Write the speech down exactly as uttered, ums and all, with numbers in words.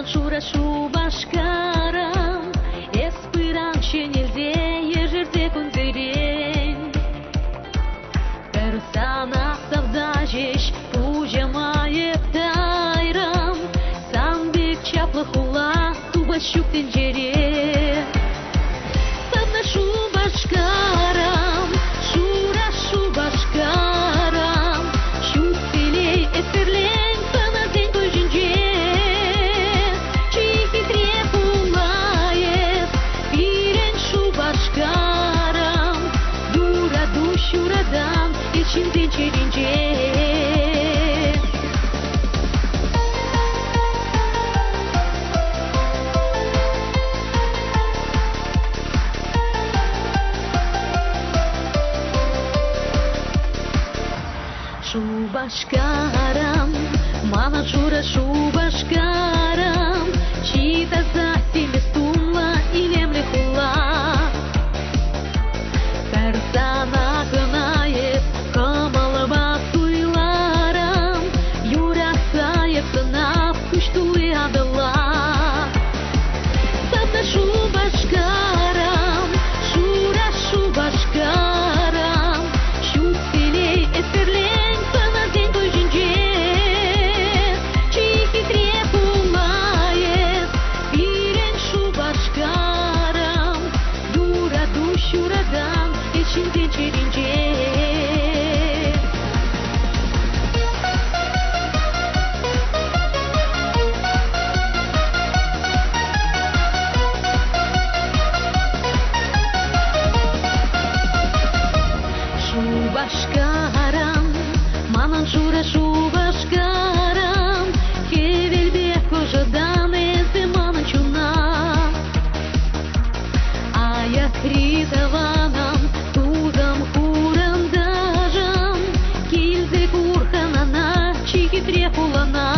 Шура шу башкарам, эспыран ченелде, ежерде күндерен. Бір сана савдажеш, пужамайып тайрам, сан бек чаплы хула, туба щуктен жере. Савна шу башкарам, шура шу башкарам, щут селей эсерлен, сана день көжінже. Чики трепулаев, пирен шу башкарам, дура душурадан, ичинден черенже. Шу башкарам, мана шура шу башкарам, чита за себе стумла и немле хула. Тарзана кынайып, камалыба суйларам, юра сайып сынап, күштулы адыла. Сабна шу башкарам, шура шу башкарам, щут селей эсерлен, şuradan içinde çerince. Şu başkaram, manan şura şu başkaram, kevelbe kojadan ezi manan çuna. Ayak ритованам, тудам хурандажам, килзе курханана, чики трепулана.